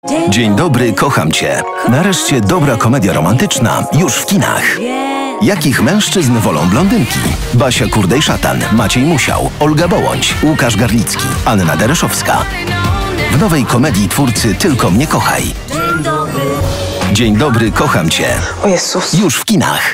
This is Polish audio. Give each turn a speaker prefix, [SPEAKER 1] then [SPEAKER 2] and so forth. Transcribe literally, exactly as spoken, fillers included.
[SPEAKER 1] Dzień dobry, kocham cię. Nareszcie dobra komedia romantyczna już w kinach. Jakich mężczyzn wolą blondynki? Basia Kurdej-Szatan, Maciej Musiał, Olga Bołądź, Łukasz Garlicki, Anna Dereszowska. W nowej komedii twórcy Tylko mnie kochaj. Dzień dobry, kocham cię.
[SPEAKER 2] O Jezus.
[SPEAKER 1] Już w kinach.